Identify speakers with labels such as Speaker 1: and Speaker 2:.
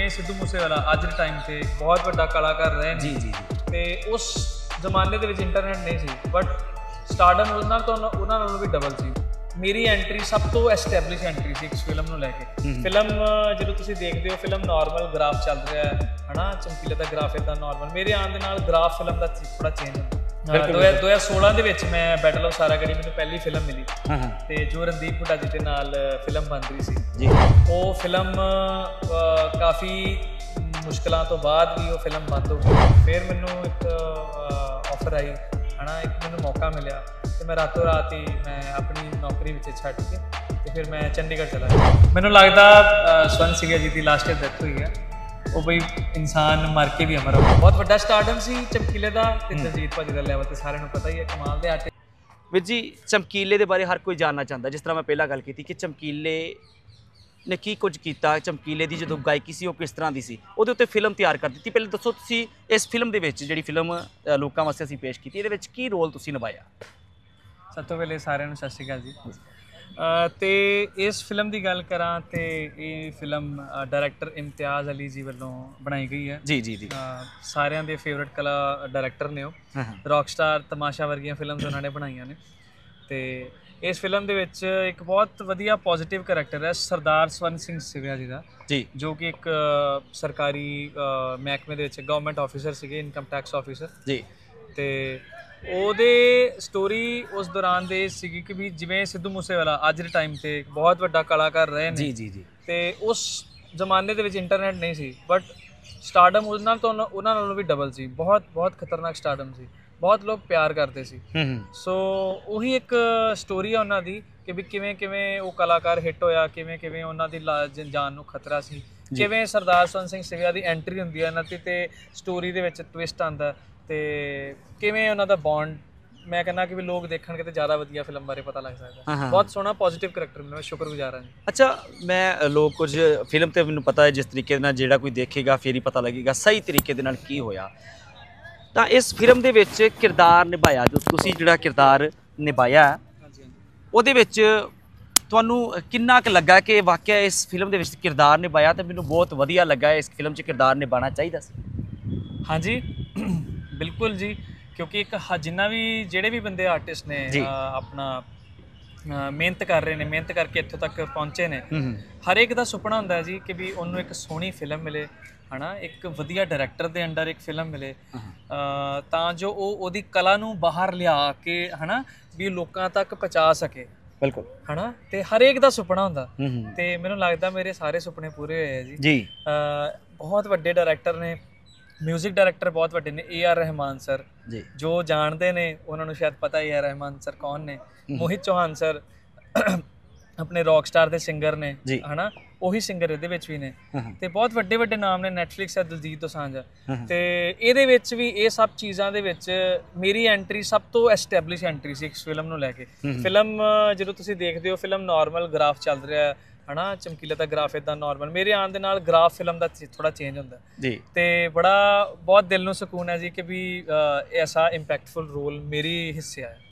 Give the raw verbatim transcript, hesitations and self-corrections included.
Speaker 1: ਜਿਵੇਂ ਸਿੱਧੂ ਮੂਸੇਵਾਲਾ ਅੱਜ ਦੇ ਟਾਈਮ ਤੇ ਬਹੁਤ ਵੱਡਾ ਕਲਾਕਾਰ ਰਹੇ ਨੇ
Speaker 2: ਜੀ ਜੀ
Speaker 1: ਤੇ ਉਸ ਜ਼ਮਾਨੇ ਦੇ ਵਿੱਚ ਇੰਟਰਨੈਟ ਨਹੀਂ ਸੀ, ਬਟ ਸਟਾਰਡਮ ਉਹਨਾਂ ਤੋਂ ਉਹਨਾਂ ਨਾਲੋਂ ਵੀ ਡਬਲ ਸੀ। ਮੇਰੀ ਐਂਟਰੀ ਸਭ ਤੋਂ ਐਸਟੈਬਲਿਸ਼ ਐਂਟਰੀ ਸੀ ਇਸ ਫਿਲਮ ਨੂੰ ਲੈ ਕੇ। ਫਿਲਮ ਜਦੋਂ ਤੁਸੀਂ ਦੇਖਦੇ ਹੋ, ਫਿਲਮ ਨਾਰਮਲ ਗ੍ਰਾਫ ਚੱਲ ਰਿਹਾ ਹੈ ਹਨਾ, ਚਮਕੀਲੇ ਦਾ ਗ੍ਰਾਫ ਇੱਦਾਂ ਨਾਰਮਲ, ਮੇਰੇ ਆਉਣ ਦੇ ਨਾਲ ਗ੍ਰਾਫ ਫਿਲਮ ਦਾ ਥੋੜਾ ਚੇਂਜ ਹੁੰਦਾ। ਦੋ ਹਜ਼ਾਰ ਸੋਲਾਂ ਦੇ ਵਿੱਚ ਮੈਂ ਬੈਟਲ ਆਫ ਸਾਰਾਗੜੀ ਮੈਨੂੰ ਪਹਿਲੀ ਫਿਲਮ ਮਿਲੀ ਤੇ ਜੋ ਰਣਦੀਪ ਹੁੱਡਾ ਜੀ ਦੇ ਨਾਲ ਫਿਲਮ ਬਣ ਰਹੀ ਸੀ ਜੀ। ਉਹ ਫਿਲਮ ਕਾਫੀ ਮੁਸ਼ਕਲਾਂ ਤੋਂ ਬਾਅਦ ਵੀ ਉਹ ਫਿਲਮ ਬੰਦ ਹੋ ਗਈ। ਫਿਰ ਮੈਨੂੰ ਇੱਕ ਆਫਰ ਆਈ ਹਨਾ, ਇੱਕ ਮੈਨੂੰ ਮੌਕਾ ਮਿਲਿਆ ਤੇ ਮੈਂ ਰਾਤੋਂ ਰਾਤ ਹੀ ਮੈਂ ਆਪਣੀ ਨੌਕਰੀ ਵਿੱਚ ਛੱਡ ਕੇ ਤੇ ਫਿਰ ਮੈਂ ਚੰਡੀਗੜ੍ਹ ਚਲਾ ਗਿਆ। ਮੈਨੂੰ ਲੱਗਦਾ ਸਵਰਨ ਸਿੰਘਿਆ ਜੀ ਦੀ ਲਾਸਟ ਈਅਰ ਡੈਥ ਹੋਈ ਹੈ, ਉਹ ਬਈ ਇਨਸਾਨ ਮਰ ਕੇ ਵੀ ਅਮਰ ਹੋ। ਬਹੁਤ ਵੱਡਾ ਸਟਾਰਡਮ ਸੀ ਚਮਕੀਲੇ ਦਾ ਤੇ ਦਲਜੀਤ ਭਾਜੀ ਦਾ ਲੈਵਲ ਤੇ ਸਾਰਿਆਂ ਨੂੰ ਪਤਾ ਹੀ ਹੈ, ਕਮਾਲ ਦੇ ਆਰਟਿਸਟ।
Speaker 2: ਵੀਰ ਜੀ, ਚਮਕੀਲੇ ਦੇ ਬਾਰੇ ਹਰ ਕੋਈ ਜਾਣਨਾ ਚਾਹੁੰਦਾ, ਜਿਸ ਤਰ੍ਹਾਂ ਮੈਂ ਪਹਿਲਾਂ ਗੱਲ ਕੀਤੀ ਕਿ ਚਮਕੀਲੇ ਨੇ ਕੀ ਕੁਝ ਕੀਤਾ, ਚਮਕੀਲੇ ਦੀ ਜਦੋਂ ਗਾਇਕੀ ਸੀ ਉਹ ਕਿਸ ਤਰ੍ਹਾਂ ਦੀ ਸੀ, ਉਹਦੇ ਉੱਤੇ ਫਿਲਮ ਤਿਆਰ ਕਰ ਦਿੱਤੀ। ਪਹਿਲੇ ਦੱਸੋ ਤੁਸੀਂ ਇਸ ਫਿਲਮ ਦੇ ਵਿੱਚ ਜਿਹੜੀ ਫਿਲਮ ਲੋਕਾਂ ਵਾਸਤੇ ਅਸੀਂ ਪੇਸ਼ ਕੀਤੀ, ਇਹਦੇ ਵਿੱਚ ਕੀ ਰੋਲ ਤੁਸੀਂ ਨਿਭਾਇਆ?
Speaker 1: ਸਭ ਤੋਂ ਪਹਿਲੇ ਸਾਰਿਆਂ ਨੂੰ ਸਤਿ ਸ਼੍ਰੀ ਅਕਾਲ ਜੀ। ਤੇ ਇਸ ਫਿਲਮ ਦੀ ਗੱਲ ਕਰਾਂ ਤੇ ਇਹ ਫਿਲਮ ਡਾਇਰੈਕਟਰ ਇਮਤਿਆਜ਼ ਅਲੀ ਜੀ ਵੱਲੋਂ ਬਣਾਈ ਗਈ ਹੈ।
Speaker 2: ਜੀ ਜੀ ਜੀ
Speaker 1: ਸਾਰਿਆਂ ਦੇ ਫੇਵਰਟ ਕਲਾ ਡਾਇਰੈਕਟਰ ਨੇ ਉਹ, ਰੌਕਸਟਾਰ, ਤਮਾਸ਼ਾ ਵਰਗੀਆਂ ਫਿਲਮਸ ਉਹਨਾਂ ਨੇ ਬਣਾਈਆਂ ਨੇ। ਤੇ ਇਸ ਫਿਲਮ ਦੇ ਵਿੱਚ ਇੱਕ ਬਹੁਤ ਵਧੀਆ ਪੋਜ਼ੀਟਿਵ ਕਰੈਕਟਰ ਹੈ ਸਰਦਾਰ ਸਵਰਨ ਸਿੰਘ ਸਿਵਿਆ ਜੀ ਦਾ, ਜੀ, ਜੋ ਕਿ ਇੱਕ ਸਰਕਾਰੀ ਮਹਿਕਮੇ ਦੇ ਵਿੱਚ ਗਵਰਨਮੈਂਟ ਆਫਿਸਰ ਸੀਗੇ, ਇਨਕਮ ਟੈਕਸ ਆਫਿਸਰ ਜੀ। ਤੇ ਉਹਦੇ ਸਟੋਰੀ ਉਸ ਦੌਰਾਨ ਦੇ ਸੀਗੀ ਕਿ ਵੀ ਜਿਵੇਂ ਸਿੱਧੂ ਮੂਸੇਵਾਲਾ ਅੱਜ ਦੇ ਟਾਈਮ ਤੇ ਬਹੁਤ ਵੱਡਾ ਕਲਾਕਾਰ ਰਹੇ ਨੇ ਜੀ ਜੀ ਜੀ ਤੇ ਉਸ ਜ਼ਮਾਨੇ ਦੇ ਵਿੱਚ ਇੰਟਰਨੈਟ ਨਹੀਂ ਸੀ, ਬਟ ਸਟਾਰਡਮ ਉਹਨਾਂ ਤੋਂ ਉਹਨਾਂ ਨਾਲੋਂ ਵੀ ਡਬਲ ਸੀ। ਬਹੁਤ ਬਹੁਤ ਖਤਰਨਾਕ ਸਟਾਰਡਮ ਸੀ, ਬਹੁਤ ਲੋਕ ਪਿਆਰ ਕਰਦੇ ਸੀ। ਸੋ ਉਹੀ ਇੱਕ ਸਟੋਰੀ ਆ ਉਹਨਾਂ ਦੀ ਕਿ ਵੀ ਕਿਵੇਂ ਕਿਵੇਂ ਉਹ ਕਲਾਕਾਰ ਹਿੱਟ ਹੋਇਆ, ਕਿਵੇਂ ਕਿਵੇਂ ਉਹਨਾਂ ਦੀ ਜਾਨ ਨੂੰ ਖਤਰਾ ਸੀ, ਕਿਵੇਂ ਸਰਦਾਰ ਸਵਰਨ ਸਿੰਘ ਸਿਵਿਆ ਦੀ ਐਂਟਰੀ ਹੁੰਦੀ ਹੈ ਇਹਨਾਂ ਦੀ ਤੇ ਸਟੋਰੀ ਦੇ ਵਿੱਚ ਟਵਿਸਟ ਆਉਂਦਾ ਤੇ ਕਿਵੇਂ ਉਹਨਾਂ ਦਾ ਬੌਂਡ। ਮੈਂ ਕਹਿੰਦਾ ਕਿ ਵੀ ਲੋਕ ਦੇਖਣਗੇ ਤੇ ਜ਼ਿਆਦਾ ਵਧੀਆ ਫਿਲਮ ਬਾਰੇ ਪਤਾ ਲੱਗ ਸਕਦਾ। ਬਹੁਤ ਸੋਹਣਾ ਪੋਜ਼ਿਟਿਵ ਕਰੈਕਟਰ ਮਿਲਿਆ, ਮੈਂ ਸ਼ੁਕਰਗੁਜ਼ਾਰ ਹਾਂ ਜੀ।
Speaker 2: ਅੱਛਾ, ਮੈਂ ਲੋਕ ਕੁਝ ਫਿਲਮ ਤੇ ਮੈਨੂੰ ਪਤਾ ਹੈ ਜਿਸ ਤਰੀਕੇ ਨਾਲ ਜਿਹੜਾ ਕੋਈ ਦੇਖੇਗਾ ਫਿਰ ਹੀ ਪਤਾ ਲੱਗੇਗਾ ਸਹੀ ਤਰੀਕੇ ਦੇ ਨਾਲ ਕੀ ਹੋਇਆ। ਤਾਂ ਇਸ ਫਿਲਮ ਦੇ ਵਿੱਚ ਕਿਰਦਾਰ ਨਿਭਾਇਆ, ਜੋ ਤੁਸੀਂ ਜਿਹੜਾ ਕਿਰਦਾਰ ਨਿਭਾਇਆ ਉਹਦੇ ਵਿੱਚ ਤੁਹਾਨੂੰ ਕਿੰਨਾ ਕੁ ਲੱਗਾ ਕਿ ਵਾਕਿਆ ਇਸ ਫਿਲਮ ਦੇ ਵਿੱਚ ਕਿਰਦਾਰ ਨਿਭਾਇਆ ਤੇ ਮੈਨੂੰ ਬਹੁਤ ਵਧੀਆ ਲੱਗਾ, ਇਸ ਫਿਲਮ 'ਚ ਕਿਰਦਾਰ ਨਿਭਾਉਣਾ ਚਾਹੀਦਾ ਸੀ?
Speaker 1: ਹਾਂਜੀ ਬਿਲਕੁਲ ਜੀ, ਕਿਉਂਕਿ ਇੱਕ ਜਿੰਨਾ ਵੀ ਜਿਹੜੇ ਵੀ ਬੰਦੇ ਆਰਟਿਸਟ ਨੇ ਆਪਣਾ ਮਿਹਨਤ ਕਰ ਰਹੇ ਨੇ, ਮਿਹਨਤ ਕਰਕੇ ਇੱਥੋਂ ਤੱਕ ਪਹੁੰਚੇ ਨੇ, ਹਰ ਇੱਕ ਦਾ ਸੁਪਨਾ ਹੁੰਦਾ ਹੈ ਜੀ ਕਿ ਵੀ ਉਹਨੂੰ ਇੱਕ ਸੋਹਣੀ ਫਿਲਮ ਮਿਲੇ ਹਨਾ, ਇੱਕ ਵਧੀਆ ਡਾਇਰੈਕਟਰ ਦੇ ਅੰਡਰ ਇੱਕ ਫਿਲਮ ਮਿਲੇ ਤਾਂ ਜੋ ਉਹ ਉਹਦੀ ਕਲਾ ਨੂੰ ਬਾਹਰ ਲਿਆ ਕੇ ਹਨਾ ਵੀ ਲੋਕਾਂ ਤੱਕ ਪਹੁੰਚਾ ਸਕੇ। ਬਿਲਕੁਲ ਹਨਾ, ਤੇ ਹਰੇਕ ਦਾ ਸੁਪਨਾ ਹੁੰਦਾ ਤੇ ਮੈਨੂੰ ਲੱਗਦਾ ਮੇਰੇ ਸਾਰੇ ਸੁਪਨੇ ਪੂਰੇ ਹੋਏ ਆ ਜੀ ਜੀ। ਬਹੁਤ ਵੱਡੇ ਡਾਇਰੈਕਟਰ ਨੇ, ਮਿਊਜ਼ਿਕ ਡਾਇਰੈਕਟਰ ਬਹੁਤ ਵੱਡੇ ਨੇ, ਏ ਆਰ ਰਹਿਮਾਨ ਸਰ ਜੀ, ਜੋ ਜਾਣਦੇ ਨੇ ਉਹਨਾਂ ਨੂੰ ਸ਼ਾਇਦ ਪਤਾ ਹੀ ਹੈ ਰਹਿਮਾਨ ਸਰ ਕੌਣ ਨੇ। ਮੋਹਿਤ ਚੌਹਾਨ ਸਰ ਆਪਣੇ ਰੌਕਸਟਾਰ ਦੇ ਸਿੰਗਰ ਨੇ ਹਨਾ, ਉਹੀ ਸਿੰਗਰ ਇਹਦੇ ਵਿੱਚ ਵੀ ਨੇ ਤੇ ਬਹੁਤ ਵੱਡੇ ਵੱਡੇ ਨਾਮ ਨੇ। ਨੈਟਫਲਿਕਸ ਹੈ ਦਿਲਜੀਤ ਦੋਸਾਂਝ ਤੇ ਇਹਦੇ ਵਿੱਚ ਵੀ ਇਹ ਸਭ ਚੀਜ਼ਾਂ ਦੇ ਵਿੱਚ ਮੇਰੀ ਐਂਟਰੀ ਸਭ ਤੋਂ ਐਸਟੈਬਲਿਸ਼ ਐਂਟਰੀ ਸੀ ਇਸ ਫਿਲਮ ਨੂੰ ਲੈ ਕੇ। ਫਿਲਮ ਜਦੋਂ ਤੁਸੀਂ ਦੇਖਦੇ ਹੋ, ਫਿਲਮ ਨਾਰਮਲ ਗ੍ਰਾਫ ਚੱਲ ਰਿਹਾ ਹੈ ਹਨਾ, ਚਮਕੀਲੇ ਦਾ ਗ੍ਰਾਫ ਇੱਦਾਂ ਨਾਰਮਲ, ਮੇਰੇ ਆਉਣ ਦੇ ਨਾਲ ਗ੍ਰਾਫ ਫਿਲਮ ਦਾ ਥੋੜਾ ਚੇਂਜ ਹੁੰਦਾ ਜੀ ਤੇ ਬੜਾ ਬਹੁਤ ਦਿਲ ਨੂੰ ਸਕੂਨ ਹੈ ਜੀ ਕਿ ਵੀ ਐਸਾ ਇੰਪੈਕਟਫੁਲ ਰੋਲ ਮੇਰੀ ਹਿੱਸੇ ਆਇਆ।